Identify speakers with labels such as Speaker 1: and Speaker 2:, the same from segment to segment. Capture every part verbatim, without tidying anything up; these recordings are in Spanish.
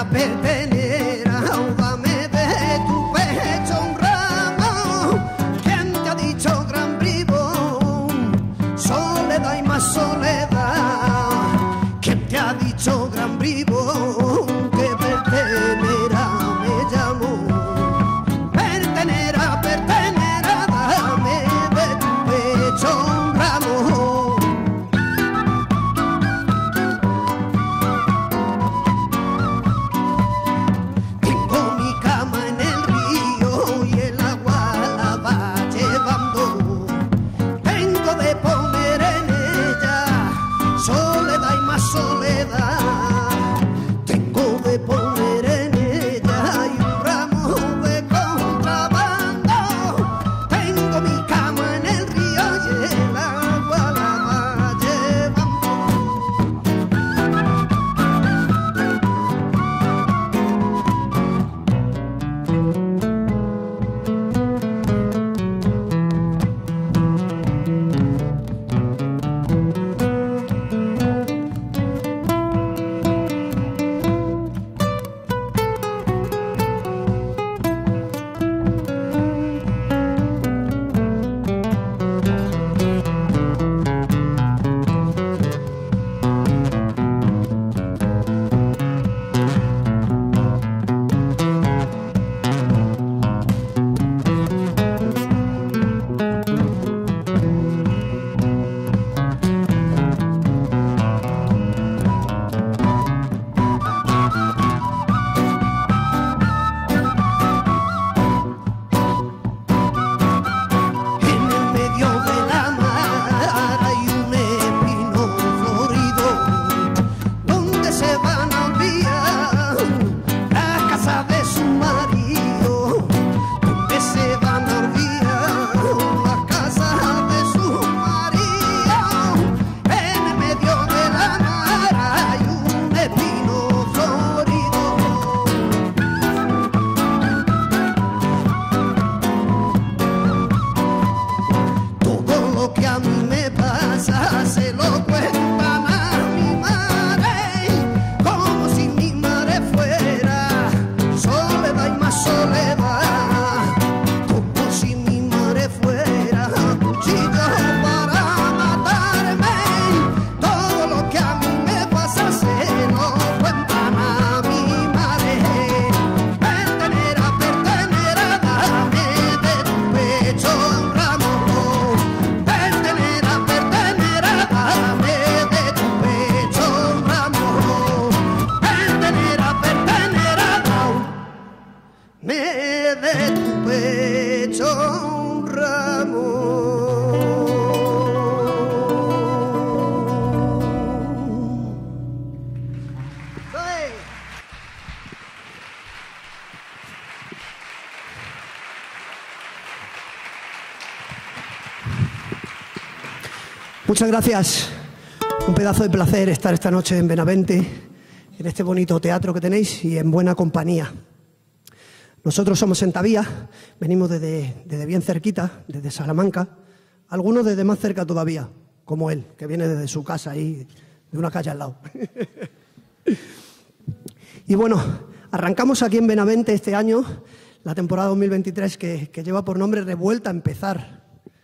Speaker 1: pertenecer, dame de tu pecho un ramo. ¿Quién te ha dicho gran bribón? Soledad y más soledad. ¿Quién te ha dicho gran bribón? Que pertenecerá me llamo. Pertenecerá, pertenecerá, dame de tu pecho un ramo. Tengo mi cama en el río y el agua la va llevando. Tengo de poner en ella soledad y más soledad. Tengo de poner en ella y un ramo de contrabando. Tengo mi cama en el río y el agua la va llevando. En el medio de la mar hay un espino florido donde se van a olvidar la casa de su marido, donde se van a olvidar la casa de su marido. En el medio de la mar hay un espino florido. Todo lo que a mí me pasa se lo cuentan a mi madre, como si mi madre fuera soledad y más soledad, como si mi madre fuera cuchillo para matarme. Todo lo que a mí me pasa se lo cuentan a mi madre. Pertenecerá, pertenecerá, dame de tu pecho un ramo. Pertenecerá, pertenecerá, dame de tu pecho un ramo. Pertenecerá, pertenecerá, dame de tu pecho un ramo. ¡Sí! Muchas gracias. Un pedazo de placer estar esta noche en Benavente, en este bonito teatro que tenéis y en buena compañía. Nosotros somos Entavía, venimos desde, desde bien cerquita, desde Salamanca, algunos desde más cerca todavía, como él, que viene desde su casa ahí, de una calle al lado. Y bueno, arrancamos aquí en Benavente este año, la temporada dos mil veintitrés, que, que lleva por nombre Revuelta a Empezar.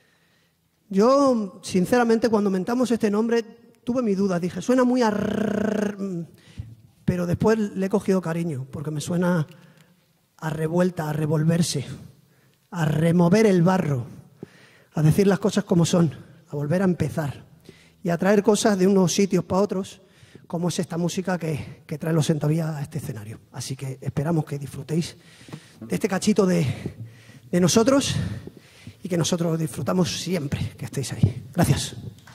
Speaker 1: Yo, sinceramente, cuando mentamos este nombre, tuve mi duda. Dije, suena muy a... Pero después le he cogido cariño, porque me suena a revuelta, a revolverse, a remover el barro, a decir las cosas como son, a volver a empezar y a traer cosas de unos sitios para otros, como es esta música que, que trae los Entavía a este escenario. Así que esperamos que disfrutéis de este cachito de, de nosotros y que nosotros disfrutamos siempre que estéis ahí. Gracias.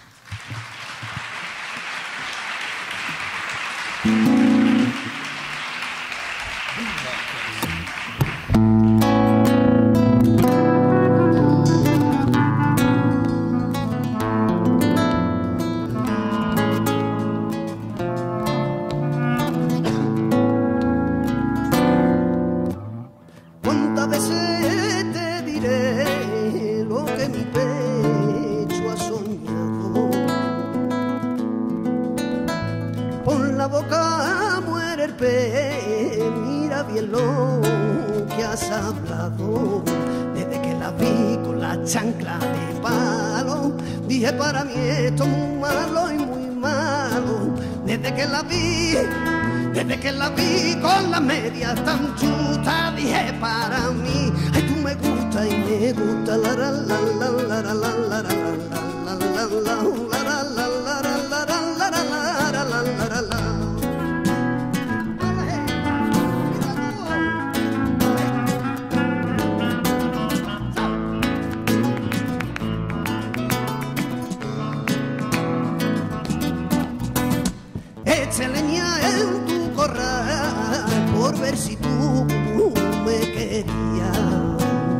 Speaker 1: ¿Cuántas veces te diré lo que mi pecho ha soñado? Pon la boca, muere el golpe, mira bien lo que has hablado. Desde que la vi con la chancla de palo, dije para mí esto es muy malo y muy malo. Desde que la vi, desde que la vi con las medias tan chutas, dije para mí, ay tú me gusta y me gusta la la la la la la la la la la la. Eché leña en tu corral por ver si tú me querías.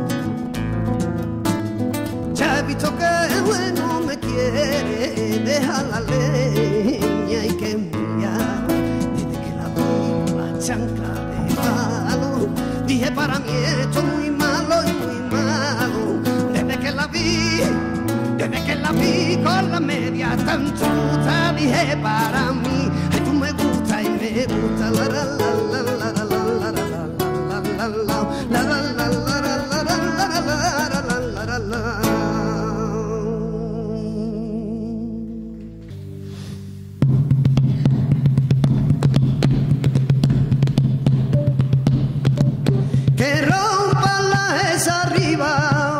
Speaker 1: Ya he visto que bueno me quiere, deja la leña y que mía. Desde que la vi con la chancla de palo, dije para mí esto es muy malo y muy malo. Desde que la vi, desde que la vi con la media tan chuta, dije para mí, ay tú me gusta y me gusta la la la la la la la la la la la la la la la. Que rompa la esa arriba,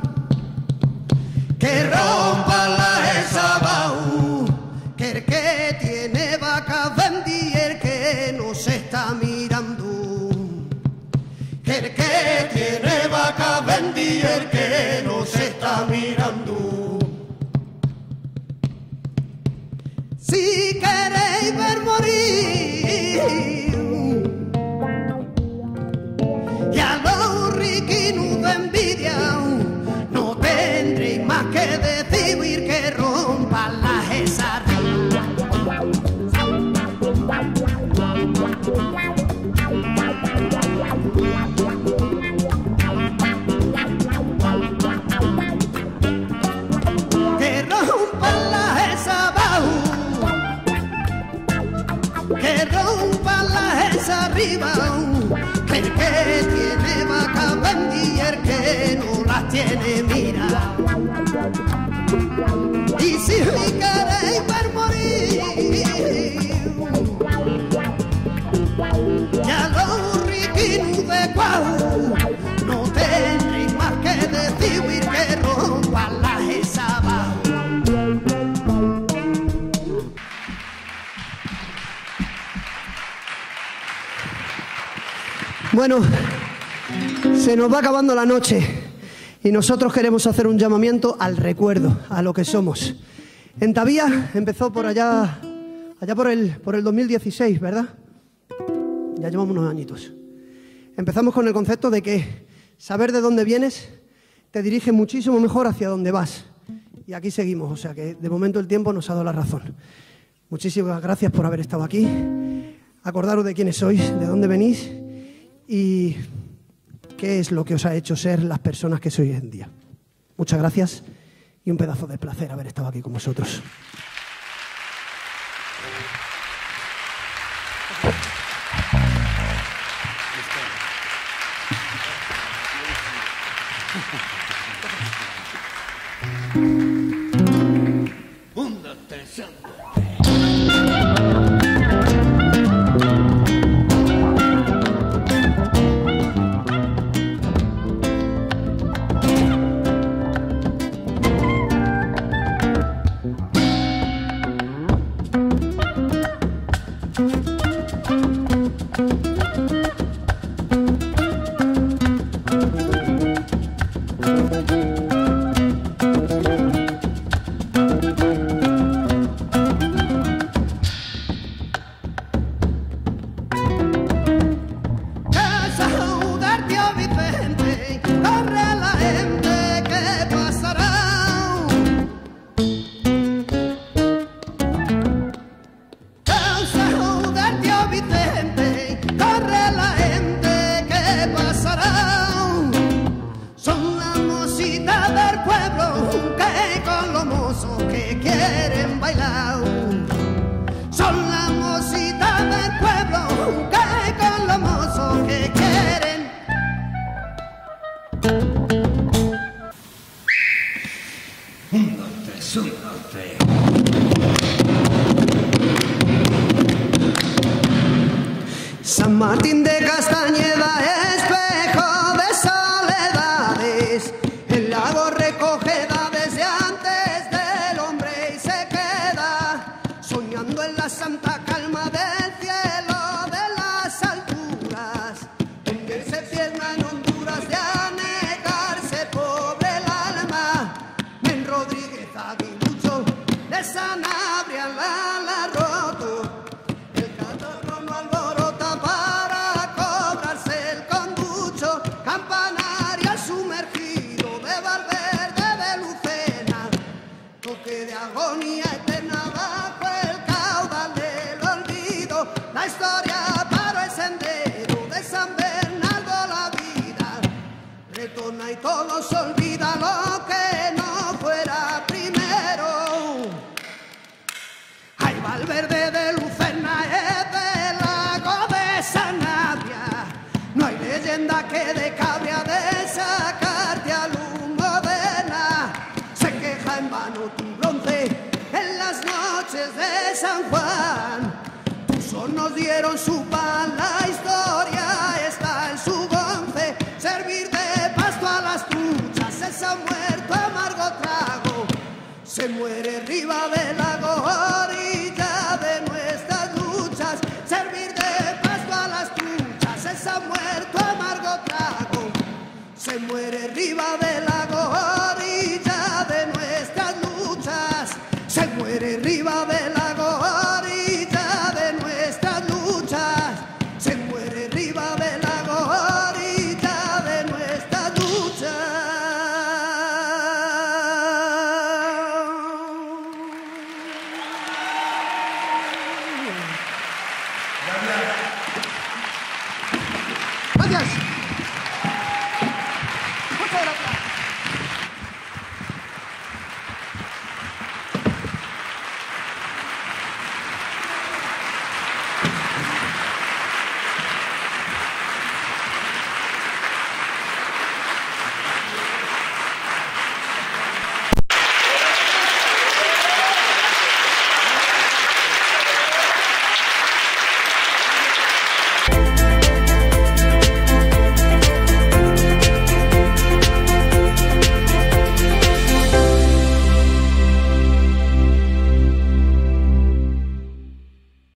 Speaker 1: que rompa la esa abajo, que el que tiene vaca vendí, el que no se está mirando, que el que tiene vaca vendí, el que no se está mirando. Si queréis ver morir y a los riquinos de envidia, no tendréis más que decir que rompan las esas. Que rompan las esas abajo, que rompan las esas arriba, que el que tiene vaca vendí, el que no las tiene mira. Y si queréis ver morir ya los riquinos de Guau, no tendréis más que decir que rompan las esas abajo. Bueno, se nos va acabando la noche y nosotros queremos hacer un llamamiento al recuerdo, a lo que somos. En Tavía empezó por allá, allá por el, por el dos mil dieciséis, ¿verdad? Ya llevamos unos añitos. Empezamos con el concepto de que saber de dónde vienes te dirige muchísimo mejor hacia dónde vas. Y aquí seguimos, o sea que de momento el tiempo nos ha dado la razón. Muchísimas gracias por haber estado aquí. Acordaros de quiénes sois, de dónde venís y qué es lo que os ha hecho ser las personas que sois hoy en día. Muchas gracias y un pedazo de placer haber estado aquí con vosotros. Son la mocita del pueblo San Martín de Castañeda, espejo de soledades, el lago recogeda desde antes del hombre y se queda soñando en la santa calma del cielo de las alturas, donde se pierna en Honduras de anegarse pobre el alma. Men Rodríguez Aguilucho de Sanabria la la roto, el catarro no alborota para cobrarse el conducho, campanaria sumergido de Valverde de Lucena, toque de agonía eterna bajo el caudal del olvido, la historia paró el sendero de San Bernardo, la vida retorna y todo se olvida lo que no fuera primero. Ay, Valverde de Lucena es del lago de Sanabria, no hay leyenda que de cabria de sacarte al humo de nada, se queja en vano tu bronce en las noches de San Juan, tus hornos dieron su pan, la historia está en su gonce, servir de pasto a las truchas es a muerto amargo trago, se muere arriba del lago, orilla de nuestras luchas, servir de pasto a las truchas es a muerto amargo trago, se muere arriba del lago, orilla de nuestras luchas, se muere arriba del lago, orilla de nuestras luchas, se muere arriba del lago, orilla de nuestras luchas. Gracias.